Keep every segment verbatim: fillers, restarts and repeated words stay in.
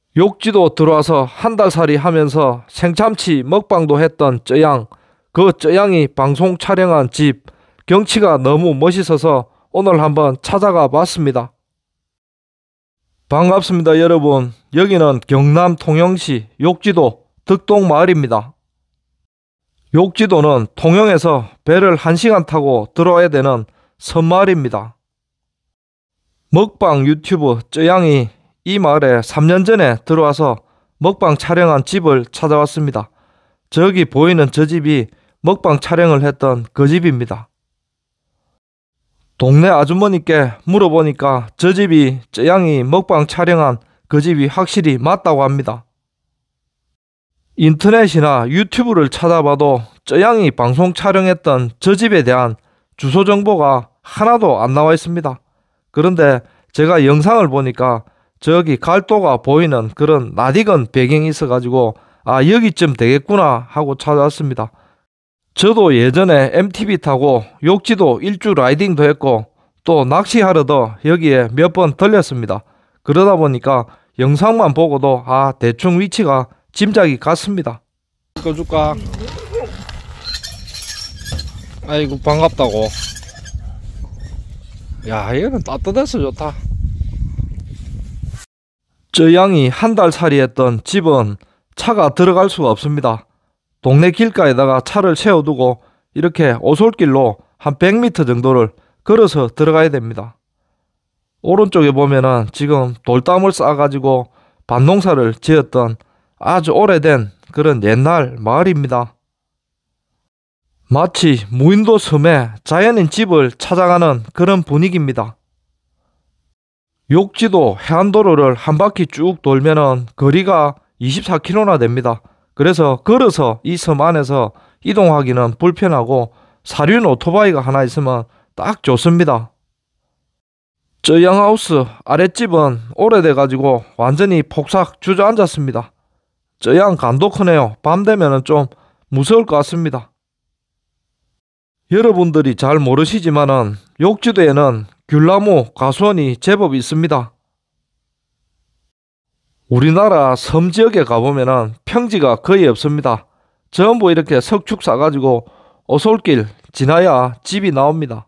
욕지도 들어와서 한 달살이 하면서 생참치 먹방도 했던 쩌양. 그 쩌양이 방송 촬영한 집 경치가 너무 멋있어서 오늘 한번 찾아가 봤습니다. 반갑습니다 여러분. 여기는 경남 통영시 욕지도 득동마을입니다. 욕지도는 통영에서 배를 한 시간 타고 들어와야 되는 섬마을입니다. 먹방 유튜브 쩌양이 이 마을에 삼 년 전에 들어와서 먹방 촬영한 집을 찾아왔습니다. 저기 보이는 저 집이 먹방 촬영을 했던 그 집입니다. 동네 아주머니께 물어보니까 저 집이 쩌양이 먹방 촬영한 그 집이 확실히 맞다고 합니다. 인터넷이나 유튜브를 찾아봐도 쩌양이 방송 촬영했던 저 집에 대한 주소 정보가 하나도 안 나와 있습니다. 그런데 제가 영상을 보니까 저기 갈도가 보이는 그런 낯익은 배경이 있어가지고 아 여기쯤 되겠구나 하고 찾아왔습니다. 저도 예전에 엠티비 타고 욕지도 일주 라이딩도 했고 또 낚시하러도 여기에 몇 번 들렸습니다. 그러다 보니까 영상만 보고도 아 대충 위치가 짐작이 갔습니다. 꺼줄까? 아이고 반갑다고. 야 얘는 따뜻해서 좋다. 쩌양이 한 달 살이 했던 집은 차가 들어갈 수가 없습니다. 동네 길가에다가 차를 세워두고 이렇게 오솔길로 한 백 미터 정도를 걸어서 들어가야 됩니다. 오른쪽에 보면은 지금 돌담을 쌓아가지고 밭농사를 지었던 아주 오래된 그런 옛날 마을입니다. 마치 무인도 섬에 자연인 집을 찾아가는 그런 분위기입니다. 욕지도 해안도로를 한 바퀴 쭉 돌면은 거리가 이십사 킬로미터나 됩니다. 그래서 걸어서 이 섬 안에서 이동하기는 불편하고 사륜 오토바이가 하나 있으면 딱 좋습니다. 쩌양하우스 아랫집은 오래돼 가지고 완전히 폭삭 주저앉았습니다. 쩌양 간도 크네요. 밤 되면은 좀 무서울 것 같습니다. 여러분들이 잘 모르시지만은 욕지도에는 귤나무 가수원이 제법 있습니다. 우리나라 섬 지역에 가보면은 평지가 거의 없습니다. 전부 이렇게 석축 쌓아가지고 오솔길 지나야 집이 나옵니다.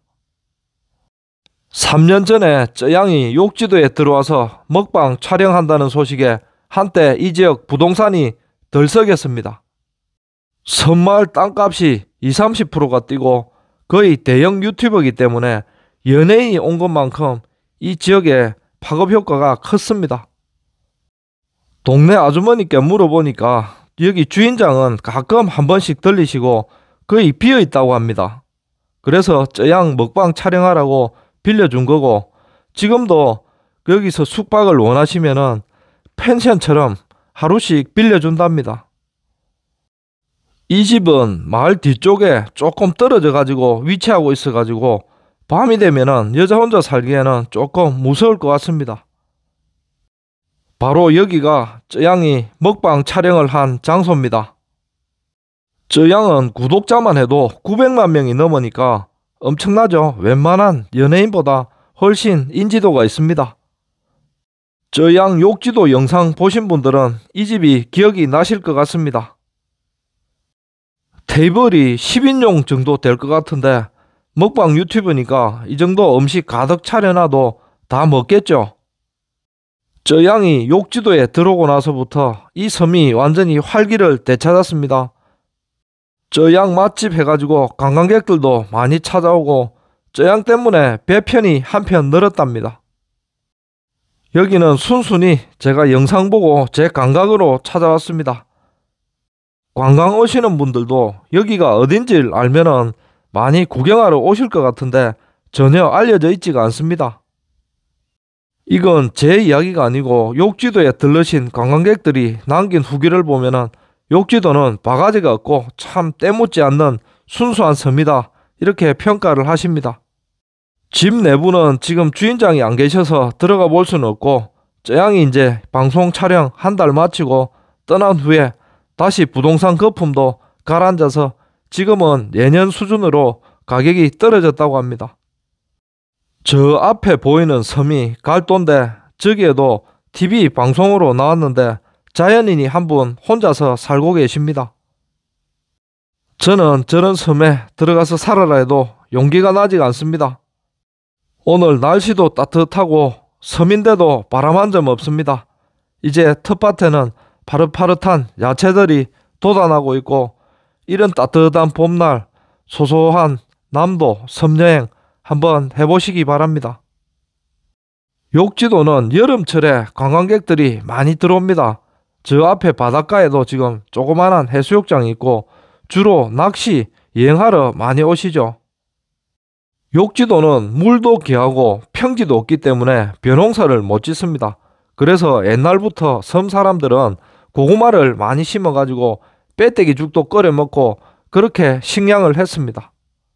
삼 년 전에 쩌양이 욕지도에 들어와서 먹방 촬영한다는 소식에 한때 이 지역 부동산이 들썩였습니다. 섬마을 땅값이 이십, 삼십 퍼센트가 뛰고 거의 대형 유튜버이기 때문에 연예인이 온 것만큼 이 지역에 파급 효과가 컸습니다. 동네 아주머니께 물어보니까 여기 주인장은 가끔 한 번씩 들리시고 거의 비어 있다고 합니다. 그래서 쩌양 먹방 촬영하라고 빌려준 거고 지금도 여기서 숙박을 원하시면은 펜션처럼 하루씩 빌려준답니다. 이 집은 마을 뒤쪽에 조금 떨어져 가지고 위치하고 있어 가지고 밤이 되면은 여자 혼자 살기에는 조금 무서울 것 같습니다. 바로 여기가 쩌양이 먹방 촬영을 한 장소입니다. 쩌양은 구독자만 해도 구백만 명이 넘으니까 엄청나죠. 웬만한 연예인보다 훨씬 인지도가 있습니다. 쩌양 욕지도 영상 보신 분들은 이 집이 기억이 나실 것 같습니다. 테이블이 십 인용 정도 될 것 같은데 먹방 유튜브니까 이 정도 음식 가득 차려놔도 다 먹겠죠. 쩌양이 욕지도에 들어오고 나서부터 이 섬이 완전히 활기를 되찾았습니다. 쩌양 맛집 해가지고 관광객들도 많이 찾아오고 쩌양 때문에 배편이 한편 늘었답니다. 여기는 순순히 제가 영상 보고 제 감각으로 찾아왔습니다. 관광 오시는 분들도 여기가 어딘지를 알면은 많이 구경하러 오실 것 같은데 전혀 알려져 있지가 않습니다. 이건 제 이야기가 아니고 욕지도에 들르신 관광객들이 남긴 후기를 보면은 욕지도는 바가지가 없고 참 때묻지 않는 순수한 섬이다 이렇게 평가를 하십니다. 집 내부는 지금 주인장이 안 계셔서 들어가 볼 수는 없고 쩌양이 이제 방송 촬영 한 달 마치고 떠난 후에 다시 부동산 거품도 가라앉아서 지금은 예년 수준으로 가격이 떨어졌다고 합니다. 저 앞에 보이는 섬이 갈도인데 저기에도 티비 방송으로 나왔는데 자연인이 한 분 혼자서 살고 계십니다. 저는 저런 섬에 들어가서 살아라 해도 용기가 나지 않습니다. 오늘 날씨도 따뜻하고 섬인데도 바람 한 점 없습니다. 이제 텃밭에는 파릇파릇한 야채들이 돋아나고 있고, 이런 따뜻한 봄날 소소한 남도 섬여행 한번 해보시기 바랍니다. 욕지도는 여름철에 관광객들이 많이 들어옵니다. 저 앞에 바닷가에도 지금 조그만한 해수욕장이 있고 주로 낚시, 여행하러 많이 오시죠. 욕지도는 물도 귀하고 평지도 없기 때문에 벼농사를 못 짓습니다. 그래서 옛날부터 섬 사람들은 고구마를 많이 심어가지고 빼떼기 죽도 끓여 먹고 그렇게 식량을 했습니다.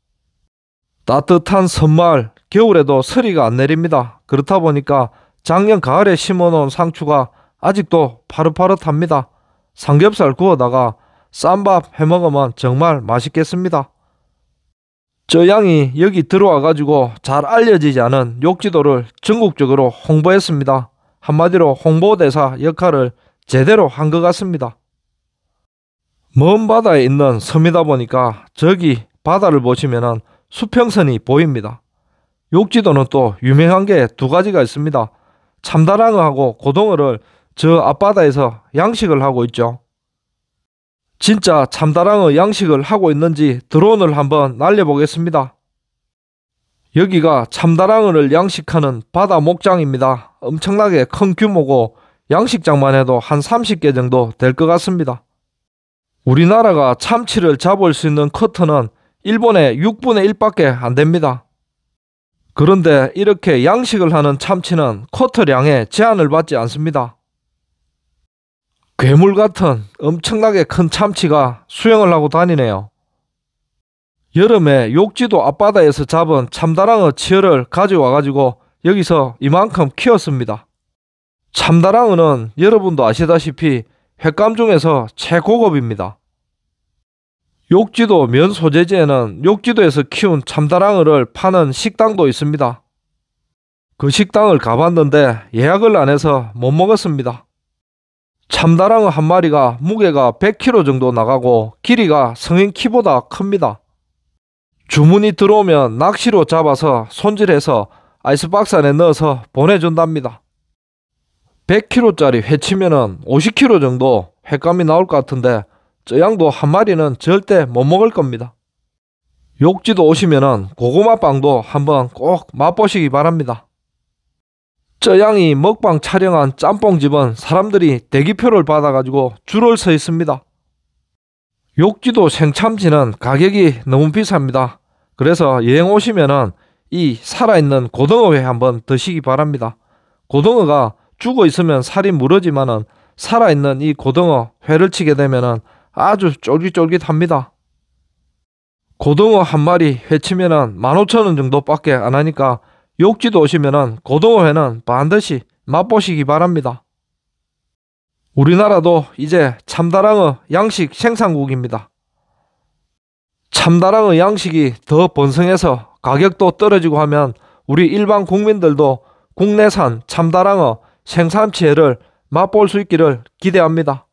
따뜻한 섬마을, 겨울에도 서리가 안 내립니다. 그렇다 보니까 작년 가을에 심어놓은 상추가 아직도 파릇파릇합니다. 삼겹살 구워다가 쌈밥 해먹으면 정말 맛있겠습니다. 저 양이 여기 들어와가지고 잘 알려지지 않은 욕지도를 전국적으로 홍보했습니다. 한마디로 홍보대사 역할을 제대로 한 것 같습니다. 먼 바다에 있는 섬이다 보니까 저기 바다를 보시면은 수평선이 보입니다. 욕지도는 또 유명한 게 두 가지가 있습니다. 참다랑어하고 고등어를 저 앞바다에서 양식을 하고 있죠. 진짜 참다랑어 양식을 하고 있는지 드론을 한번 날려보겠습니다. 여기가 참다랑어를 양식하는 바다 목장입니다. 엄청나게 큰 규모고 양식장만 해도 한 삼십 개 정도 될 것 같습니다. 우리나라가 참치를 잡을 수 있는 커터는 일본의 육분의 일밖에 안 됩니다. 그런데 이렇게 양식을 하는 참치는 커터량에 제한을 받지 않습니다. 괴물 같은 엄청나게 큰 참치가 수영을 하고 다니네요. 여름에 욕지도 앞바다에서 잡은 참다랑어 치어를 가져와 가지고 여기서 이만큼 키웠습니다. 참다랑어는 여러분도 아시다시피 횟감 중에서 최고급입니다. 욕지도 면 소재지에는 욕지도에서 키운 참다랑어를 파는 식당도 있습니다. 그 식당을 가봤는데 예약을 안 해서 못 먹었습니다. 참다랑어 한 마리가 무게가 백 킬로그램 정도 나가고 길이가 성인 키보다 큽니다. 주문이 들어오면 낚시로 잡아서 손질해서 아이스박스 안에 넣어서 보내준답니다. 백 킬로그램짜리 회치면은 오십 킬로그램 정도 횟감이 나올 것 같은데 저 양도 한 마리는 절대 못 먹을 겁니다. 욕지도 오시면은 고구마빵도 한번 꼭 맛보시기 바랍니다. 저 양이 먹방 촬영한 짬뽕집은 사람들이 대기표를 받아가지고 줄을 서 있습니다. 욕지도 생참치는 가격이 너무 비쌉니다. 그래서 여행 오시면은 이 살아있는 고등어회 한번 드시기 바랍니다. 고등어가 죽어 있으면 살이 무르지만은 살아있는 이 고등어 회를 치게 되면은 아주 쫄깃쫄깃합니다. 고등어 한 마리 회치면은 만 오천 원 정도밖에 안 하니까 욕지도 오시면은 고등어회는 반드시 맛보시기 바랍니다. 우리나라도 이제 참다랑어 양식 생산국입니다. 참다랑어 양식이 더 번성해서 가격도 떨어지고 하면 우리 일반 국민들도 국내산 참다랑어 생참치회를 맛볼 수 있기를 기대합니다.